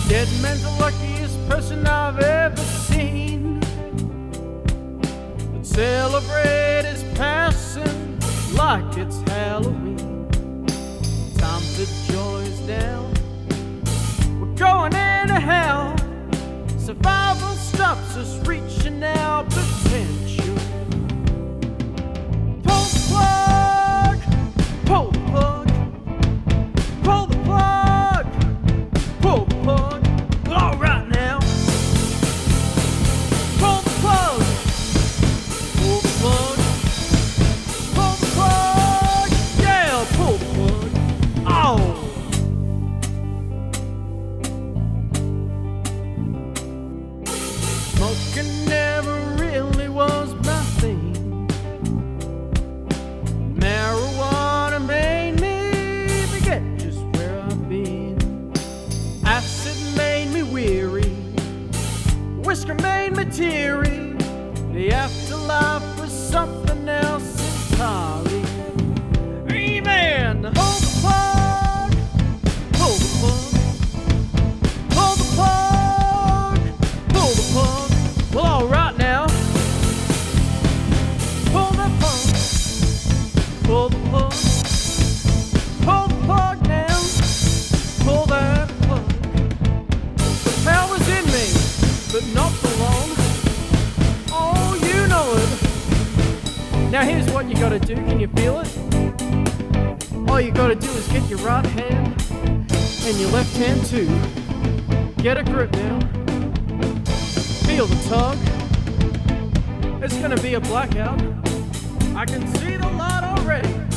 Dead man's the luckiest person I've ever seen. But celebrate his passing like it's Halloween. Time to joy is down. We're going into hell. Survival stops us reaching our potential. Pull the plug, pull the plug, pull the plug, pull the plug. All right now. Pull the plug, pull the plug, pull the plug. Yeah, pull the plug. Oh. Smoking never really was my thing. Marijuana made me forget just where I've been. Acid made me weary. Whisker made me teary. The afterlife was something else entirely. Amen. Pull the plug. Pull the plug. Pull the plug. Pull the plug. Well, all right now. Pull the plug. Pull the plug. Pull the plug now. Pull that plug. The power's in me, but not for long. Oh, you know it. Now here's what you gotta do. Can you feel it? All you gotta do is get your right hand and your left hand too. Get a grip now. Feel the tug. It's gonna be a blackout. I can see the light already.